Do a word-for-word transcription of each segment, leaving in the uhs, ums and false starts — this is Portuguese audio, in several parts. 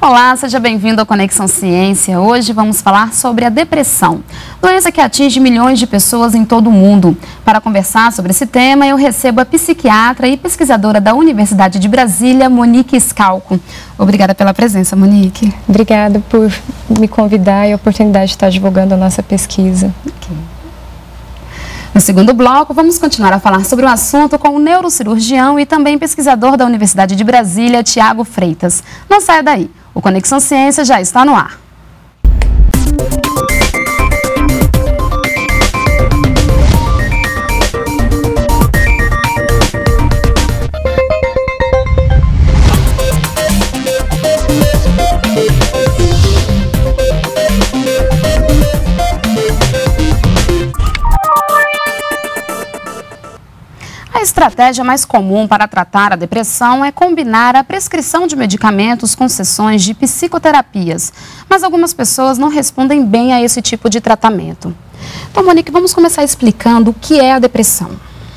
Olá, seja bem-vindo ao Conexão Ciência. Hoje vamos falar sobre a depressão, doença que atinge milhões de pessoas em todo o mundo. Para conversar sobre esse tema, eu recebo a psiquiatra e pesquisadora da Universidade de Brasília, Monique Scalco. Obrigada pela presença, Monique. Obrigada por me convidar e a oportunidade de estar divulgando a nossa pesquisa. Okay. No segundo bloco, vamos continuar a falar sobre o assunto com o neurocirurgião e também pesquisador da Universidade de Brasília, Tiago Freitas. Não saia daí, o Conexão Ciência já está no ar. A estratégia mais comum para tratar a depressão é combinar a prescrição de medicamentos com sessões de psicoterapias, mas algumas pessoas não respondem bem a esse tipo de tratamento. Então, Monique, vamos começar explicando o que é a depressão.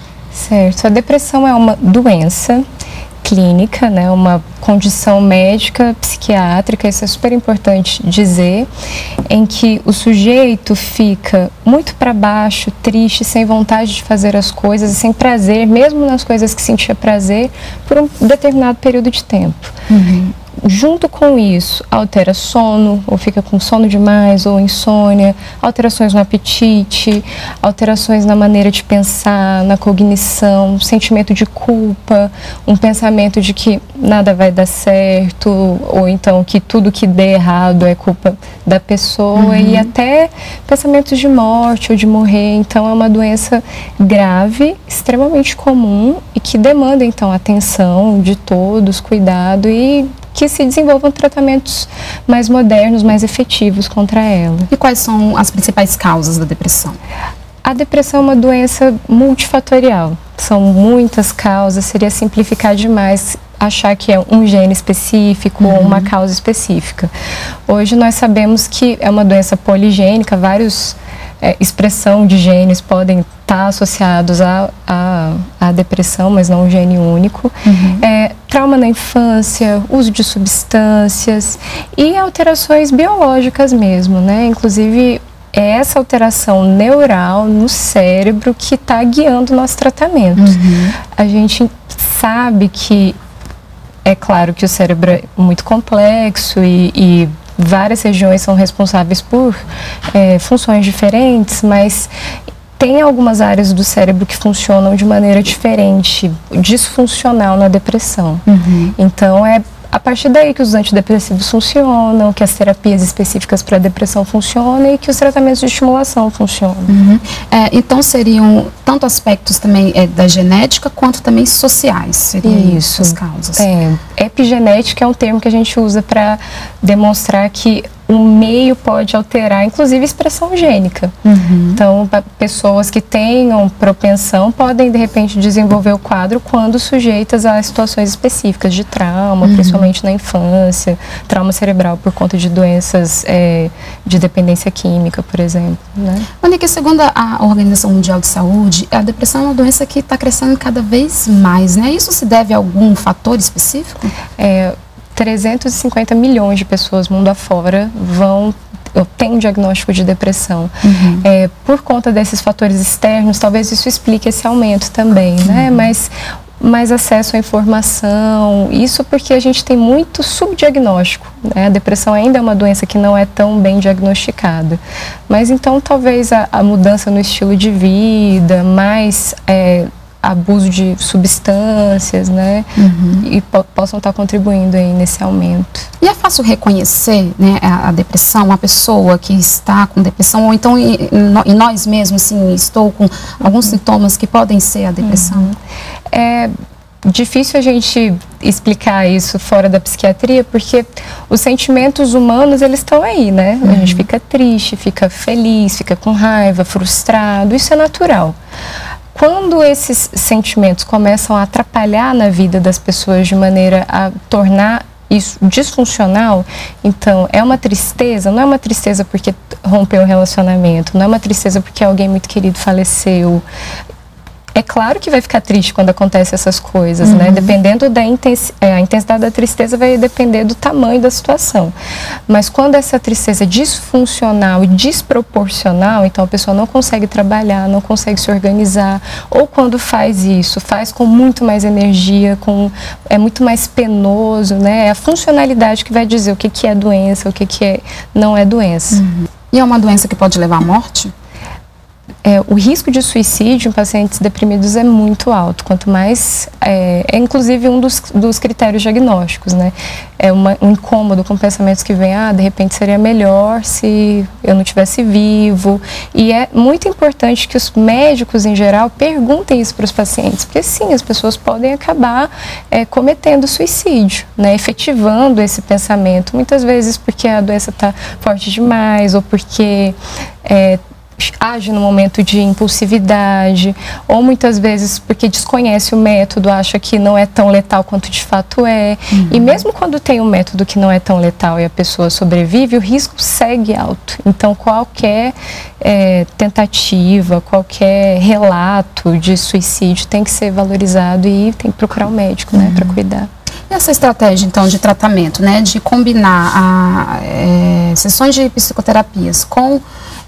Certo, a depressão é uma doença clínica, né, uma condição médica, psiquiátrica, isso é super importante dizer, em que o sujeito fica muito para baixo, triste, sem vontade de fazer as coisas, sem prazer, mesmo nas coisas que sentia prazer, por um determinado período de tempo. Uhum. Junto com isso, altera sono, ou fica com sono demais, ou insônia, alterações no apetite, alterações na maneira de pensar, na cognição, sentimento de culpa, um pensamento de que nada vai dar certo, ou então que tudo que der errado é culpa da pessoa, uhum. e até pensamentos de morte ou de morrer. Então é uma doença grave, extremamente comum e que demanda então atenção de todos, cuidado e que se desenvolvam tratamentos mais modernos, mais efetivos contra ela. E quais são as principais causas da depressão? A depressão é uma doença multifatorial. São muitas causas, seria simplificar demais achar que é um gene específico uhum. ou uma causa específica. Hoje nós sabemos que é uma doença poligênica, vários é, expressão de genes podem estar associados à, à, à depressão, mas não um gene único. Uhum. É, trauma na infância, uso de substâncias e alterações biológicas mesmo, né? Inclusive, é essa alteração neural no cérebro que está guiando o nosso tratamento. Uhum. A gente sabe que, é claro que o cérebro é muito complexo e, e várias regiões são responsáveis por é, funções diferentes, mas tem algumas áreas do cérebro que funcionam de maneira diferente, disfuncional na depressão. Uhum. Então, é a partir daí que os antidepressivos funcionam, que as terapias específicas para a depressão funcionam e que os tratamentos de estimulação funcionam. Uhum. É, então, seriam tanto aspectos também é, da genética quanto também sociais, seriam isso as causas. É, epigenética é um termo que a gente usa para demonstrar que o meio pode alterar, inclusive, a expressão gênica. Uhum. Então, pessoas que tenham propensão podem, de repente, desenvolver o quadro quando sujeitas a situações específicas de trauma, uhum. principalmente na infância, trauma cerebral por conta de doenças é, de dependência química, por exemplo. Né? Monique, segundo a Organização Mundial de Saúde, a depressão é uma doença que está crescendo cada vez mais, né? Isso se deve a algum fator específico? É, trezentos e cinquenta milhões de pessoas mundo afora vão tem um diagnóstico de depressão. Uhum. É, por conta desses fatores externos, talvez isso explique esse aumento também, uhum. né? Mas mais acesso à informação, isso porque a gente tem muito subdiagnóstico, né? A depressão ainda é uma doença que não é tão bem diagnosticada. Mas então talvez a, a mudança no estilo de vida, mais é, abuso de substâncias, né, uhum. e po possam estar contribuindo aí nesse aumento. E é fácil reconhecer, né, a, a depressão, a pessoa que está com depressão, ou então em, em nós mesmos, assim, estou com alguns uhum. sintomas que podem ser a depressão? Uhum. É difícil a gente explicar isso fora da psiquiatria, porque os sentimentos humanos, eles estão aí, né? Uhum. A gente fica triste, fica feliz, fica com raiva, frustrado, isso é natural. Quando esses sentimentos começam a atrapalhar na vida das pessoas de maneira a tornar isso disfuncional, então é uma tristeza, não é uma tristeza porque rompeu o relacionamento, não é uma tristeza porque alguém muito querido faleceu, É claro que vai ficar triste quando acontecem essas coisas, uhum. né? Dependendo da intensi é, a intensidade da tristeza vai depender do tamanho da situação. Mas quando essa tristeza é disfuncional e desproporcional, então a pessoa não consegue trabalhar, não consegue se organizar, ou quando faz isso, faz com muito mais energia, com, é muito mais penoso, né? É a funcionalidade que vai dizer o que, que é doença, o que, que é, não é doença. Uhum. E é uma doença que pode levar à morte? É, o risco de suicídio em pacientes deprimidos é muito alto, quanto mais, é, é inclusive um dos, dos critérios diagnósticos, né? É uma, um incômodo com pensamentos que vêm, ah, de repente seria melhor se eu não estivesse vivo. E é muito importante que os médicos, em geral, perguntem isso para os pacientes, porque sim, as pessoas podem acabar é, cometendo suicídio, né? Efetivando esse pensamento, muitas vezes porque a doença está forte demais, ou porque é, age no momento de impulsividade, ou muitas vezes porque desconhece o método, acha que não é tão letal quanto de fato é. Uhum. E mesmo quando tem um método que não é tão letal e a pessoa sobrevive, o risco segue alto. Então qualquer é, tentativa, qualquer relato de suicídio tem que ser valorizado e tem que procurar um médico, né, uhum. para cuidar. E essa estratégia, então, de tratamento, né, de combinar a, é, sessões de psicoterapias com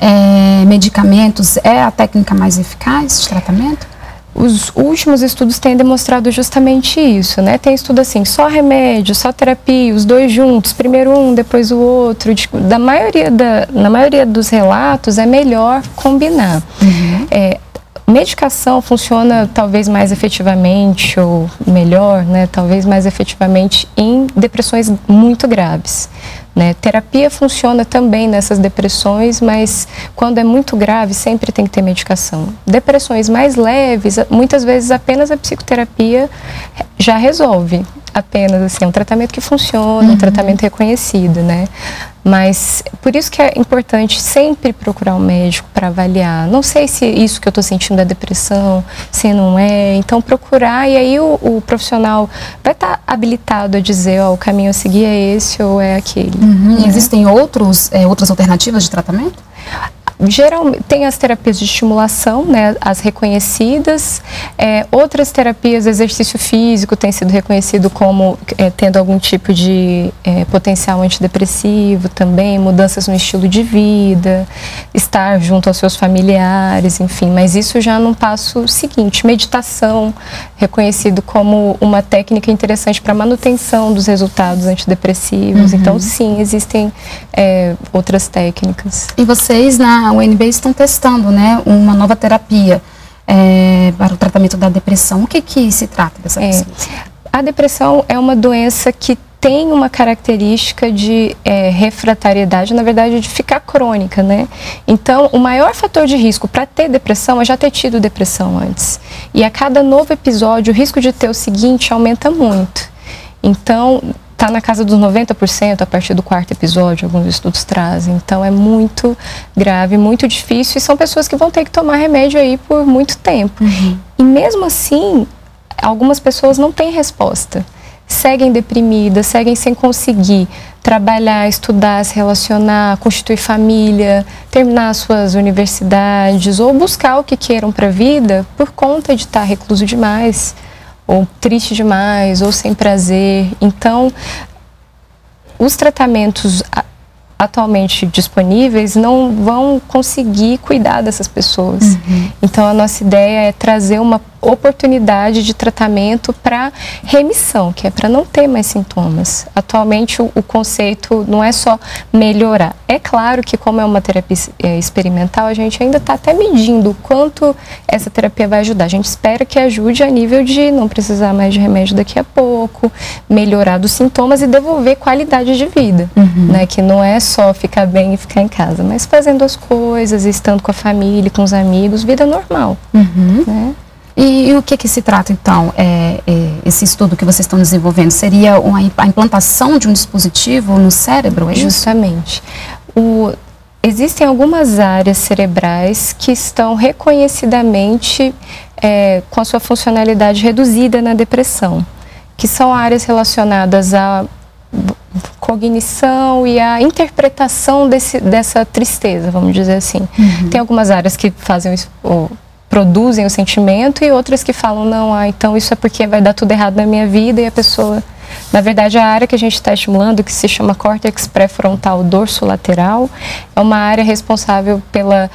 é, medicamentos, é a técnica mais eficaz de tratamento? Os últimos estudos têm demonstrado justamente isso, né? Tem estudo assim, só remédio, só terapia, os dois juntos, primeiro um, depois o outro. Da maioria da, na maioria dos relatos, é melhor combinar. Uhum. É, medicação funciona talvez mais efetivamente ou melhor, né, talvez mais efetivamente em depressões muito graves, né? Terapia funciona também nessas depressões, mas quando é muito grave sempre tem que ter medicação. Depressões mais leves, muitas vezes apenas a psicoterapia já resolve. Apenas assim, é um tratamento que funciona, uhum. um tratamento reconhecido, né? Mas por isso que é importante sempre procurar um médico para avaliar. Não sei se isso que eu estou sentindo é depressão, se não é. Então procurar, e aí o, o profissional vai estar tá habilitado a dizer, ó, o caminho a seguir é esse ou é aquele. Uhum. Né? Existem outros, é, outras alternativas de tratamento? Geralmente tem as terapias de estimulação, né, as reconhecidas, é, outras terapias, exercício físico tem sido reconhecido como é, tendo algum tipo de é, potencial antidepressivo também, mudanças no estilo de vida, estar junto aos seus familiares, enfim, mas isso já num passo seguinte. Meditação, reconhecido como uma técnica interessante para manutenção dos resultados antidepressivos, uhum. então sim, existem é, outras técnicas. E vocês na U N B estão testando, né, uma nova terapia é, para o tratamento da depressão. O que que se trata dessa pesquisa? É, a depressão é uma doença que tem uma característica de é, refratariedade, na verdade, de ficar crônica, né? Então, o maior fator de risco para ter depressão é já ter tido depressão antes. E a cada novo episódio, o risco de ter o seguinte aumenta muito. Então, está na casa dos noventa por cento a partir do quarto episódio, alguns estudos trazem. Então é muito grave, muito difícil, e são pessoas que vão ter que tomar remédio aí por muito tempo. Uhum. E mesmo assim, algumas pessoas não têm resposta. Seguem deprimidas, seguem sem conseguir trabalhar, estudar, se relacionar, constituir família, terminar suas universidades ou buscar o que queiram para a vida por conta de estar recluso demais, ou triste demais, ou sem prazer. Então, os tratamentos atualmente disponíveis não vão conseguir cuidar dessas pessoas. Uhum. Então, a nossa ideia é trazer uma oportunidade de tratamento para remissão, que é para não ter mais sintomas. Atualmente, o, o conceito não é só melhorar. É claro que, como é uma terapia é, experimental, a gente ainda está até medindo o quanto essa terapia vai ajudar. A gente espera que ajude a nível de não precisar mais de remédio daqui a pouco, melhorar dos sintomas e devolver qualidade de vida, uhum. né? Que não é só ficar bem e ficar em casa, mas fazendo as coisas, estando com a família, com os amigos, vida normal, uhum. né? E, e o que que se trata, então, é, é, esse estudo que vocês estão desenvolvendo? Seria uma, a implantação de um dispositivo no cérebro, é isso? Justamente. O, existem algumas áreas cerebrais que estão reconhecidamente é, com a sua funcionalidade reduzida na depressão, que são áreas relacionadas à cognição e à interpretação desse, dessa tristeza, vamos dizer assim. Uhum. Tem algumas áreas que fazem isso, ou, produzem o sentimento, e outras que falam, não, ah, então isso é porque vai dar tudo errado na minha vida, e a pessoa... Na verdade, a área que a gente está estimulando, que se chama córtex pré-frontal dorsolateral, é uma área responsável pela,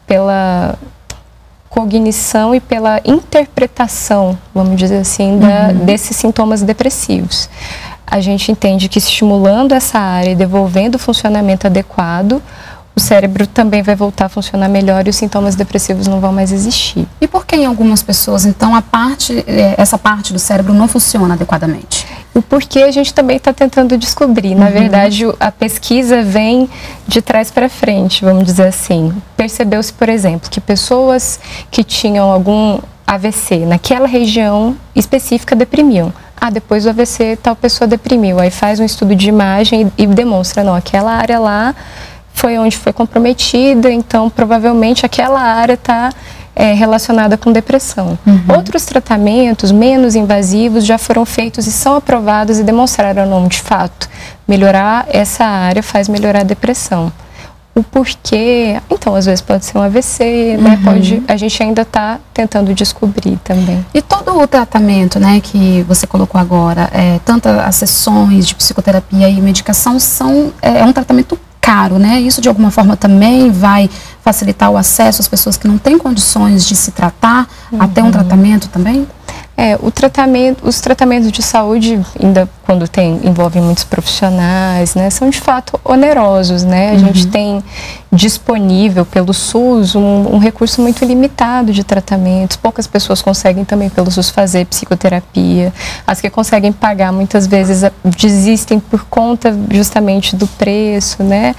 pela cognição e pela interpretação, vamos dizer assim, da, uhum. desses sintomas depressivos. A gente entende que estimulando essa área e devolvendo o funcionamento adequado, o cérebro também vai voltar a funcionar melhor e os sintomas depressivos não vão mais existir. E por que em algumas pessoas, então, a parte, essa parte do cérebro não funciona adequadamente? O porquê a gente também está tentando descobrir. Na uhum. verdade, a pesquisa vem de trás para frente, vamos dizer assim. Percebeu-se, por exemplo, que pessoas que tinham algum A V C naquela região específica deprimiam. Ah, depois do A V C tal pessoa deprimiu. Aí faz um estudo de imagem e, e demonstra, não, aquela área lá foi onde foi comprometida, então provavelmente aquela área está é, relacionada com depressão. Uhum. Outros tratamentos menos invasivos já foram feitos e são aprovados e demonstraram, não, de fato, melhorar essa área faz melhorar a depressão. O porquê, então, às vezes pode ser um A V C, né? Uhum. Pode, a gente ainda está tentando descobrir também. E todo o tratamento, né, que você colocou agora, é, tanto as sessões de psicoterapia e medicação, são, é, é um tratamento caro, né? Isso de alguma forma também vai facilitar o acesso às pessoas que não têm condições de se tratar, uhum. até um tratamento também? É, o tratamento, os tratamentos de saúde, ainda quando tem, envolvem muitos profissionais, né, são de fato onerosos, né? A uhum. gente tem disponível pelo SUS um, um recurso muito limitado de tratamentos. Poucas pessoas conseguem também pelo SUS fazer psicoterapia. As que conseguem pagar muitas vezes desistem por conta justamente do preço, né?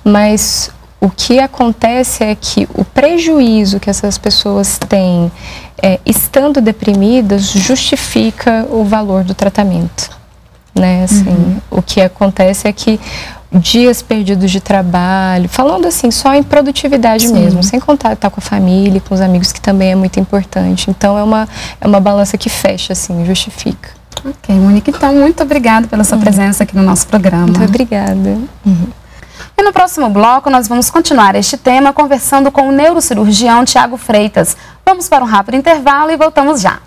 Mas o que acontece é que o prejuízo que essas pessoas têm É, estando deprimidas, justifica o valor do tratamento, né? Assim, uhum. O que acontece é que dias perdidos de trabalho, falando assim, só em produtividade Sim. mesmo, sem contar estar com a família, com os amigos, que também é muito importante. Então, é uma, é uma balança que fecha, assim, justifica. Ok, Mônica, então, muito obrigada pela sua uhum. presença aqui no nosso programa. Muito obrigada. Uhum. E no próximo bloco, nós vamos continuar este tema conversando com o neurocirurgião Tiago Freitas. Vamos para um rápido intervalo e voltamos já.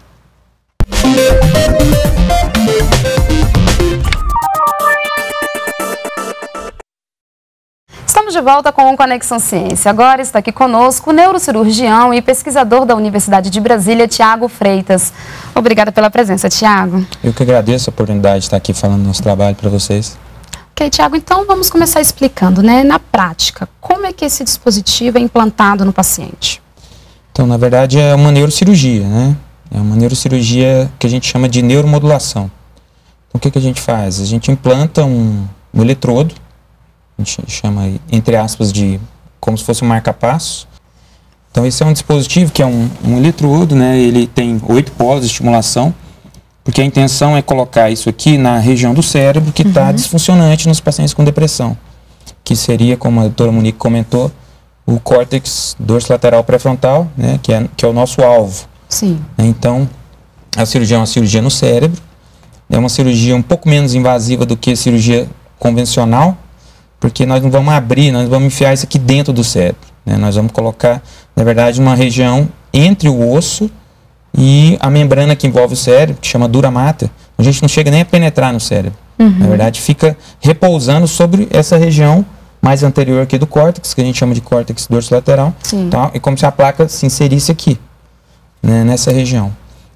Estamos de volta com o Conexão Ciência. Agora está aqui conosco o neurocirurgião e pesquisador da Universidade de Brasília, Tiago Freitas. Obrigada pela presença, Tiago. Eu que agradeço a oportunidade de estar aqui falando do nosso trabalho para vocês. Ok, Tiago, então vamos começar explicando, né, na prática, como é que esse dispositivo é implantado no paciente? Então, na verdade, é uma neurocirurgia, né? É uma neurocirurgia que a gente chama de neuromodulação. Então, o que, que a gente faz? A gente implanta um, um eletrodo, a gente chama, entre aspas, de como se fosse um marca-passo. Então, esse é um dispositivo que é um, um eletrodo, né? Ele tem oito polos de estimulação, porque a intenção é colocar isso aqui na região do cérebro que está uhum. disfuncionante nos pacientes com depressão, que seria, como a doutora Monique comentou, o córtex dorsolateral pré-frontal, né, que, é, que é o nosso alvo. Sim. Então, a cirurgia é uma cirurgia no cérebro, é uma cirurgia um pouco menos invasiva do que a cirurgia convencional, porque nós não vamos abrir, nós vamos enfiar isso aqui dentro do cérebro, né? Nós vamos colocar, na verdade, uma região entre o osso e a membrana que envolve o cérebro, que chama dura mater. A gente não chega nem a penetrar no cérebro. Uhum. Na verdade, fica repousando sobre essa região mais anterior aqui do córtex, que a gente chama de córtex dorsolateral. Tá? É como se a placa se inserisse aqui, né, nessa região.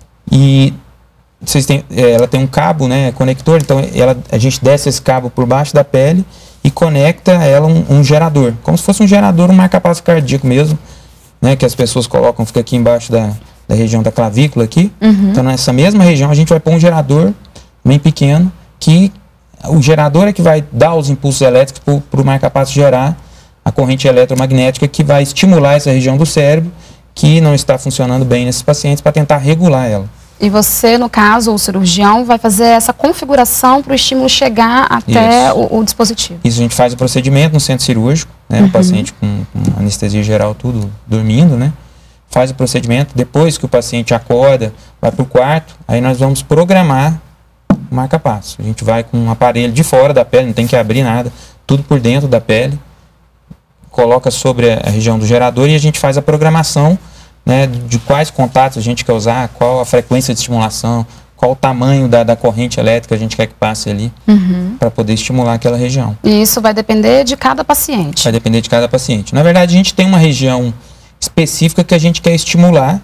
E vocês têm, ela tem um cabo, né, conector, então ela, a gente desce esse cabo por baixo da pele e conecta ela um, um gerador, como se fosse um gerador, um marca-passo cardíaco mesmo, né, que as pessoas colocam, fica aqui embaixo da... da região da clavícula aqui. Uhum. Então, nessa mesma região, a gente vai pôr um gerador bem pequeno, que o gerador é que vai dar os impulsos elétricos para o marca-passo gerar a corrente eletromagnética que vai estimular essa região do cérebro que não está funcionando bem nesses pacientes para tentar regular ela. E você, no caso, o cirurgião, vai fazer essa configuração para o estímulo chegar até o, o dispositivo. Isso, a gente faz o procedimento no centro cirúrgico, né? Uhum. O paciente com, com anestesia geral, tudo dormindo, né? Faz o procedimento, depois que o paciente acorda, vai para o quarto, aí nós vamos programar o marca-passo. A gente vai com um aparelho de fora da pele, não tem que abrir nada, tudo por dentro da pele, coloca sobre a região do gerador e a gente faz a programação né, de quais contatos a gente quer usar, qual a frequência de estimulação, qual o tamanho da, da corrente elétrica a gente quer que passe ali, uhum. para poder estimular aquela região. E isso vai depender de cada paciente? Vai depender de cada paciente. Na verdade, a gente tem uma região específica que a gente quer estimular,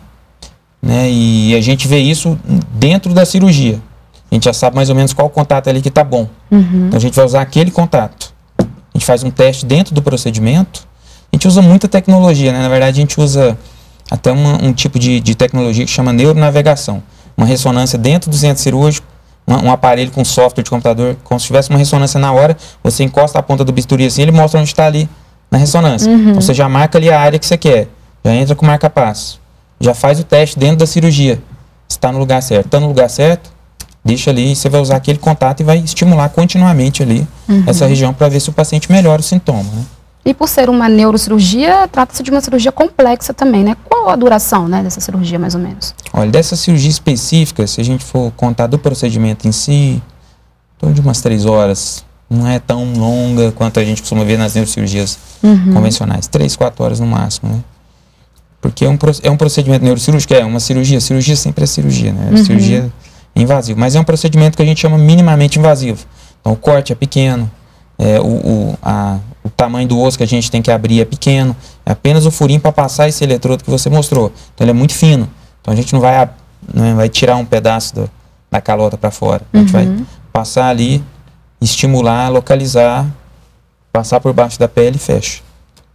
né, e a gente vê isso dentro da cirurgia. A gente já sabe mais ou menos qual contato ali que está bom. Uhum. Então, a gente vai usar aquele contato. A gente faz um teste dentro do procedimento. A gente usa muita tecnologia, né? Na verdade, a gente usa até uma, um tipo de, de tecnologia que chama neuronavegação. Uma ressonância dentro do centro cirúrgico, um, um aparelho com software de computador, como se tivesse uma ressonância na hora, você encosta a ponta do bisturi assim, ele mostra onde está ali na ressonância. Uhum. Então, você já marca ali a área que você quer. Já entra com o marca-passo. Já faz o teste dentro da cirurgia. Se está no lugar certo. Está no lugar certo, deixa ali, você vai usar aquele contato e vai estimular continuamente ali uhum. essa região para ver se o paciente melhora o sintoma, né? E por ser uma neurocirurgia, trata-se de uma cirurgia complexa também, né? Qual a duração, né, dessa cirurgia, mais ou menos? Olha, dessa cirurgia específica, se a gente for contar do procedimento em si, em torno de umas três horas. Não é tão longa quanto a gente costuma ver nas neurocirurgias uhum. convencionais. Três, quatro horas no máximo, né? Porque é um, é um procedimento neurocirúrgico, é uma cirurgia. Cirurgia sempre é cirurgia, né? Uhum. Cirurgia é invasiva. Mas é um procedimento que a gente chama minimamente invasivo. Então, o corte é pequeno, é, o, o, a, o tamanho do osso que a gente tem que abrir é pequeno. É apenas o furinho para passar esse eletrodo que você mostrou. Então, ele é muito fino. Então, a gente não vai, não vai tirar um pedaço do, da calota para fora. A gente uhum. vai passar ali, estimular, localizar, passar por baixo da pele e fecha.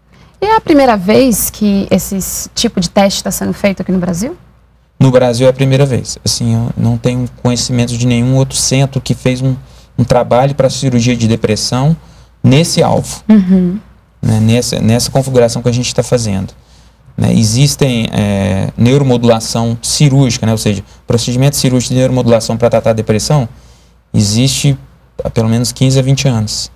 E é a primeira vez que esse tipo de teste está sendo feito aqui no Brasil? No Brasil é a primeira vez. Assim, eu não tenho conhecimento de nenhum outro centro que fez um, um trabalho para cirurgia de depressão nesse alvo, uhum. né, nessa, nessa configuração que a gente está fazendo. Né, existem é, neuromodulação cirúrgica, né, ou seja, procedimento cirúrgico de neuromodulação para tratar a depressão, existe há pelo menos quinze a vinte anos.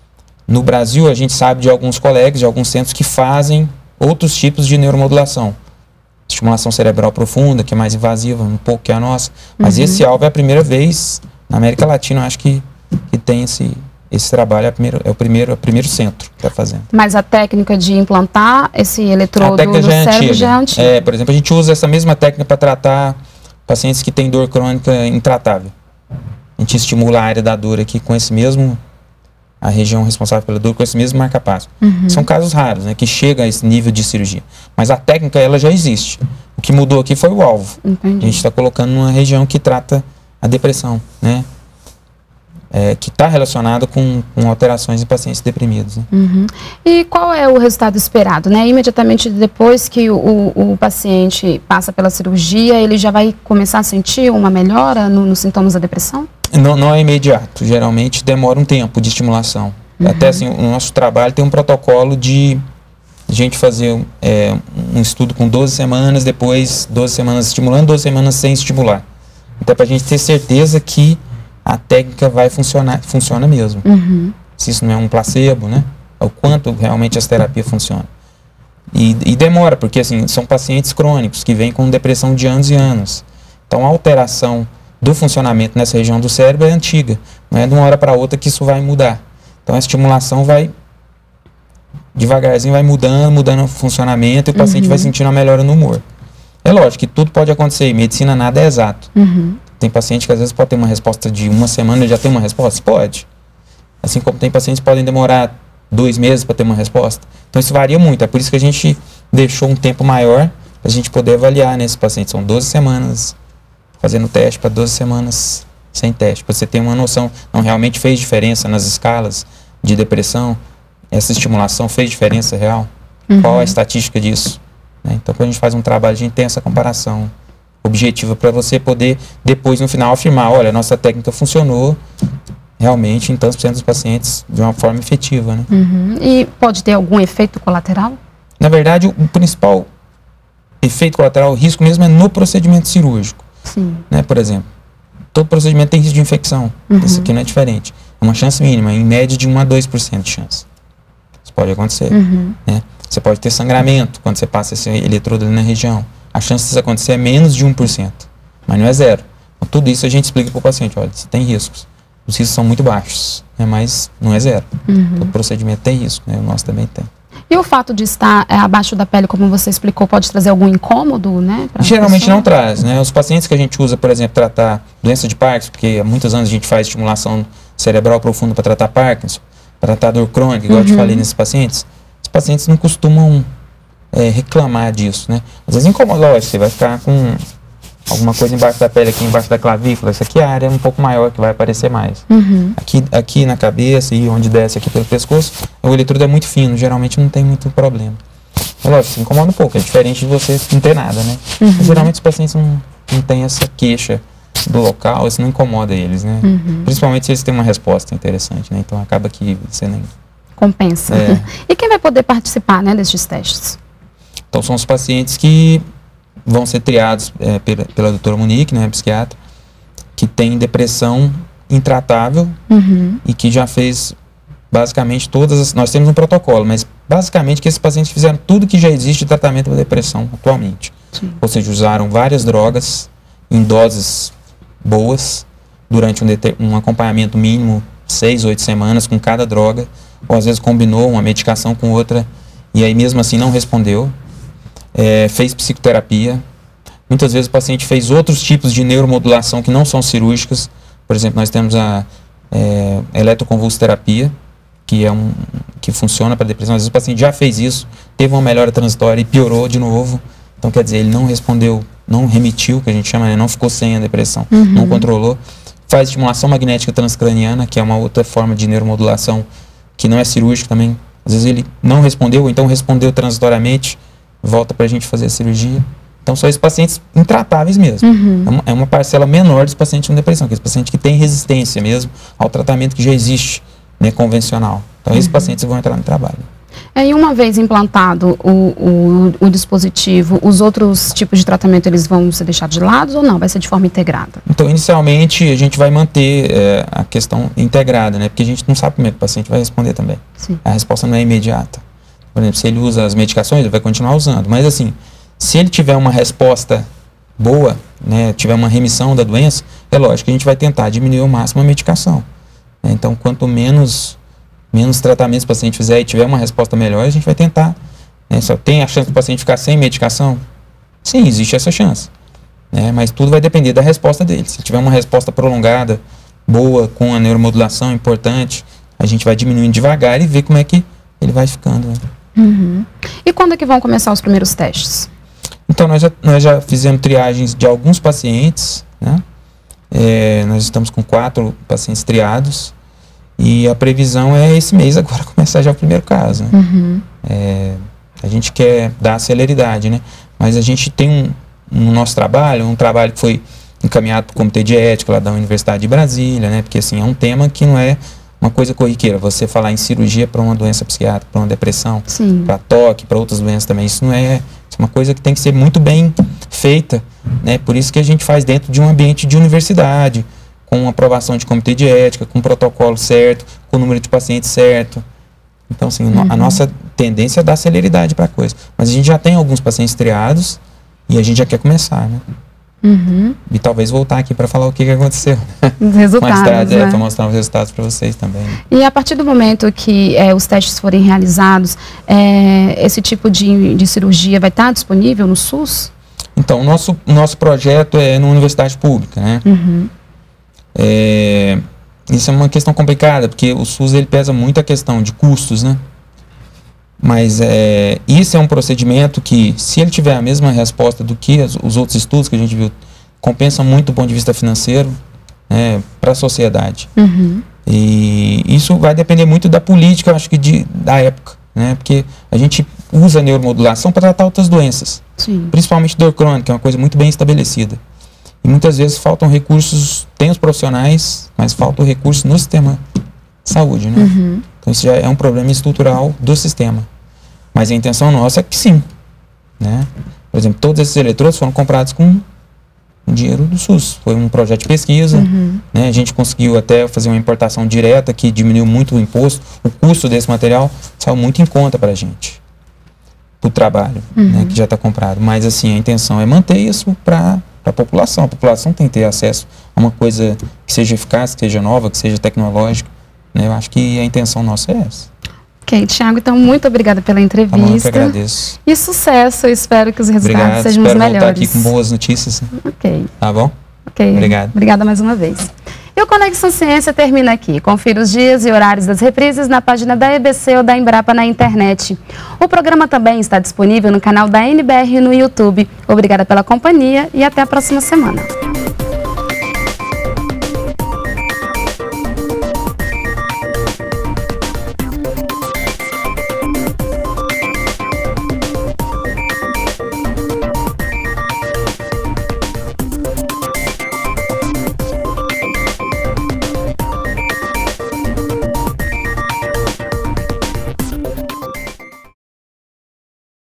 No Brasil, a gente sabe de alguns colegas, de alguns centros que fazem outros tipos de neuromodulação. Estimulação cerebral profunda, que é mais invasiva, um pouco que a nossa. Mas uhum. esse alvo é a primeira vez na América Latina, eu acho que, que tem esse, esse trabalho, é, a primeiro, é o primeiro, é o primeiro centro que está fazendo. Mas a técnica de implantar esse eletrodo no já é cérebro antiga. já é antiga. É, por exemplo, a gente usa essa mesma técnica para tratar pacientes que têm dor crônica intratável. A gente estimula a área da dor aqui com esse mesmo... a região responsável pela dor com esse mesmo marca-passo. Uhum. São casos raros, né, que chega a esse nível de cirurgia. Mas a técnica, ela já existe. O que mudou aqui foi o alvo. Entendi. A gente está colocando numa região que trata a depressão, né, é, que está relacionada com, com alterações em pacientes deprimidos. Né? Uhum. E qual é o resultado esperado, né? Imediatamente depois que o, o, o paciente passa pela cirurgia, ele já vai começar a sentir uma melhora no, nos sintomas da depressão? Não, não é imediato, geralmente demora um tempo de estimulação. Uhum. Até assim, o nosso trabalho tem um protocolo de a gente fazer é, um estudo com doze semanas, depois doze semanas estimulando, doze semanas sem estimular. Até para a gente ter certeza que a técnica vai funcionar, funciona mesmo. Uhum. Se isso não é um placebo, né? O quanto realmente essa terapia funciona. E, e demora, porque assim, são pacientes crônicos que vêm com depressão de anos e anos. Então a alteração do funcionamento nessa região do cérebro é antiga. Não é de uma hora para outra que isso vai mudar. Então a estimulação vai, devagarzinho, vai mudando, mudando o funcionamento e o paciente uhum. vai sentindo uma melhora no humor. É lógico que tudo pode acontecer, em medicina nada é exato. Uhum. Tem paciente que às vezes pode ter uma resposta de uma semana e já tem uma resposta? Pode. Assim como tem pacientes que podem demorar dois meses para ter uma resposta. Então isso varia muito, é por isso que a gente deixou um tempo maior para a gente poder avaliar nesses pacientes. São doze semanas fazendo teste para doze semanas sem teste, para você ter uma noção, não realmente fez diferença nas escalas de depressão, essa estimulação fez diferença real? Uhum. Qual a estatística disso? Né? Então, quando a gente faz um trabalho, a gente tem essa comparação objetiva para você poder, depois, no final, afirmar, olha, a nossa técnica funcionou realmente em tantos por cento dos pacientes de uma forma efetiva. Né? Uhum. E pode ter algum efeito colateral? Na verdade, o, o principal efeito colateral, o risco mesmo, é no procedimento cirúrgico. Sim. Né, por exemplo, todo procedimento tem risco de infecção. Uhum. Isso aqui não é diferente. É uma chance mínima, em média de um a dois por cento de chance. Isso pode acontecer. Uhum. Né? Você pode ter sangramento quando você passa esse eletrodo ali na região. A chance disso acontecer é menos de um por cento, mas não é zero. Então, tudo isso a gente explica para o paciente. Olha, você tem riscos. Os riscos são muito baixos, né, mas não é zero. Uhum. Todo procedimento tem risco, né, o nosso também tem. E E o fato de estar é, abaixo da pele, como você explicou, pode trazer algum incômodo, né? Geralmente não traz, né? Os pacientes que a gente usa, por exemplo, tratar doença de Parkinson, porque há muitos anos a gente faz estimulação cerebral profunda para tratar Parkinson, para tratar dor crônica, igual uhum. eu te falei nesses pacientes, os pacientes não costumam é, reclamar disso, né? Às vezes incomoda, lógico, você vai ficar com alguma coisa embaixo da pele, aqui embaixo da clavícula, essa aqui é a área um pouco maior que vai aparecer mais. Uhum. Aqui, aqui na cabeça e onde desce aqui pelo pescoço, o eletrodo é muito fino, geralmente não tem muito problema. É lógico, incomoda um pouco, é diferente de você não ter nada, né? Uhum. Mas, geralmente os pacientes não, não têm essa queixa do local, isso não incomoda eles, né? Uhum. Principalmente se eles têm uma resposta interessante, né? Então acaba que você nem... Compensa. É. E quem vai poder participar, né, desses testes? Então são os pacientes que vão ser triados é, pela, pela doutora Monique, né, psiquiatra, que tem depressão intratável uhum. e que já fez basicamente todas as... Nós temos um protocolo, mas basicamente que esses pacientes fizeram tudo que já existe de tratamento da depressão atualmente. Sim. Ou seja, usaram várias drogas em doses boas durante um, um acompanhamento mínimo, seis, oito semanas com cada droga, ou às vezes combinou uma medicação com outra e aí mesmo assim não respondeu. É, fez psicoterapia, muitas vezes o paciente fez outros tipos de neuromodulação que não são cirúrgicas, por exemplo, nós temos a é, eletroconvulsoterapia, que é um que funciona para depressão, às vezes o paciente já fez isso, teve uma melhora transitória e piorou de novo, então quer dizer, ele não respondeu, não remitiu, que a gente chama, né, não ficou sem a depressão, uhum. não controlou, faz estimulação magnética transcraniana, que é uma outra forma de neuromodulação que não é cirúrgica também, às vezes ele não respondeu, ou então respondeu transitoriamente, volta para a gente fazer a cirurgia. Então, são esses pacientes intratáveis mesmo. Uhum. É, uma, é uma parcela menor dos pacientes com depressão, aqueles pacientes que têm resistência mesmo ao tratamento que já existe, né, convencional. Então, uhum. esses pacientes vão entrar no trabalho. É, e uma vez implantado o, o, o dispositivo, os outros tipos de tratamento, eles vão ser deixados de lado ou não? Vai ser de forma integrada? Então, inicialmente, a gente vai manter é, a questão integrada, né? Porque a gente não sabe como é que o paciente vai responder também. Sim. A resposta não é imediata. Por exemplo, se ele usa as medicações, ele vai continuar usando. Mas assim, se ele tiver uma resposta boa, né, tiver uma remissão da doença, é lógico que a gente vai tentar diminuir ao máximo a medicação. Né? Então, quanto menos, menos tratamentos o paciente fizer e tiver uma resposta melhor, a gente vai tentar. Né? Só tem a chance do paciente ficar sem medicação? Sim, existe essa chance. Né? Mas tudo vai depender da resposta dele. Se tiver uma resposta prolongada, boa, com a neuromodulação importante, a gente vai diminuindo devagar e ver como é que ele vai ficando. Né? Uhum. E quando é que vão começar os primeiros testes? Então, nós já, nós já fizemos triagens de alguns pacientes, né? É, nós estamos com quatro pacientes triados e a previsão é esse mês agora começar já o primeiro caso. Né? Uhum. É, a gente quer dar celeridade, né? Mas a gente tem um, no nosso trabalho, um trabalho que foi encaminhado para o Comitê de Ética lá da Universidade de Brasília, né? Porque assim, é um tema que não é uma coisa corriqueira, você falar em cirurgia para uma doença psiquiátrica, para uma depressão, para toque, para outras doenças também, isso não é, isso é uma coisa que tem que ser muito bem feita, né? Por isso que a gente faz dentro de um ambiente de universidade, com aprovação de comitê de ética, com protocolo certo, com o número de pacientes certo. Então, assim, uhum. a nossa tendência é dar celeridade para a coisa. Mas a gente já tem alguns pacientes triados e a gente já quer começar, né? Uhum. E talvez voltar aqui para falar o que, que aconteceu. Os resultados, mais tarde, né? é, para mostrar os resultados para vocês também. Né? E a partir do momento que é, os testes forem realizados, é, esse tipo de, de cirurgia vai estar disponível no SUS? Então, o nosso, nosso projeto é numa universidade pública, né? Uhum. É, isso é uma questão complicada, porque o SUS ele pesa muito a questão de custos, né? Mas é, isso é um procedimento que, se ele tiver a mesma resposta do que as, os outros estudos que a gente viu, compensa muito do ponto de vista financeiro, né, para a sociedade. Uhum. E isso vai depender muito da política, eu acho que de, da época, né? Porque a gente usa a neuromodulação para tratar outras doenças, sim, principalmente dor crônica, que é uma coisa muito bem estabelecida. E muitas vezes faltam recursos, tem os profissionais, mas faltam recursos no sistema de saúde, né? Uhum. Então isso já é um problema estrutural do sistema. Mas a intenção nossa é que sim, né? Por exemplo, todos esses eletrodos foram comprados com dinheiro do SUS. Foi um projeto de pesquisa, uhum, né? A gente conseguiu até fazer uma importação direta que diminuiu muito o imposto. O custo desse material saiu muito em conta para a gente, para o trabalho, uhum, né, que já está comprado. Mas assim, a intenção é manter isso para a população. A população tem que ter acesso a uma coisa que seja eficaz, que seja nova, que seja tecnológica, né? Eu acho que a intenção nossa é essa. Ok, Tiago, então muito obrigada pela entrevista. Amanda, eu que agradeço. E sucesso, eu espero que os resultados Obrigado, sejam os melhores. Espero voltar aqui com boas notícias. Ok. Tá bom? Ok. Obrigado. Obrigada mais uma vez. E o Conexão Ciência termina aqui. Confira os dias e horários das reprises na página da E B C ou da Embrapa na internet. O programa também está disponível no canal da N B R no YouTube. Obrigada pela companhia e até a próxima semana.